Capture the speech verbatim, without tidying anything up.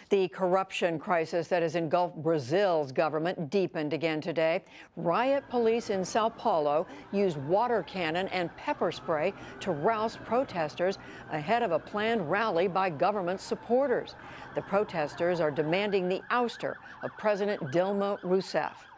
The corruption crisis that has engulfed Brazil's government deepened again today. Riot police in Sao Paulo used water cannon and pepper spray to rouse protesters ahead of a planned rally by government supporters. The protesters are demanding the ouster of President Dilma Rousseff.